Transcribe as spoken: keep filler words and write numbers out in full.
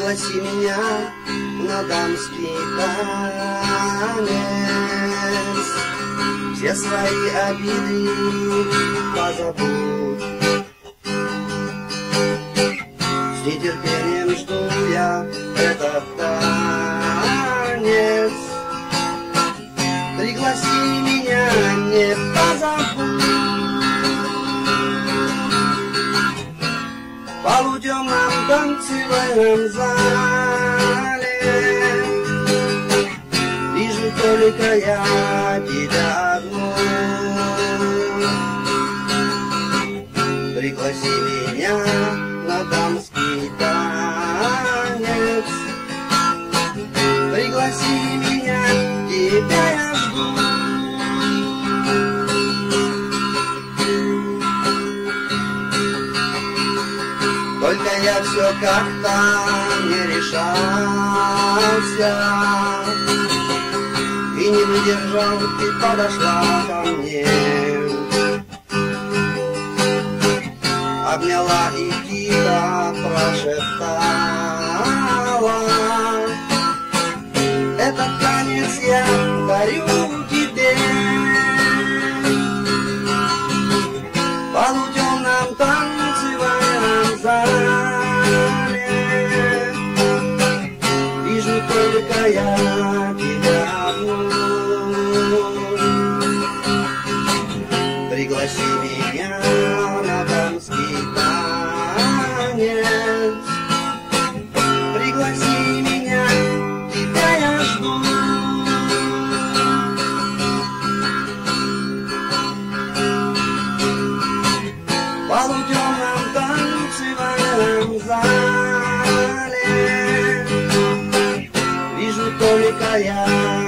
Пригласи меня на дамский танец, все свои обиды позабудь. С нетерпением жду я этот танец. Пригласи меня, не позабудь. В полутемном танцевальном зале вижу только я тебя одну. Пригласи меня на дамский танец. Пригласи меня, тебя я жду. Только я все как-то не решался, и не выдержал, ты подошла ко мне, обняла и тихо прошептала: этот танец я дарю тебе. В полутемном танцевальном зале вижу только я тебя одну. Пригласи меня на дамский танец. Пригласи меня, тебя я жду. В полутемном танцевальном зале вижу только я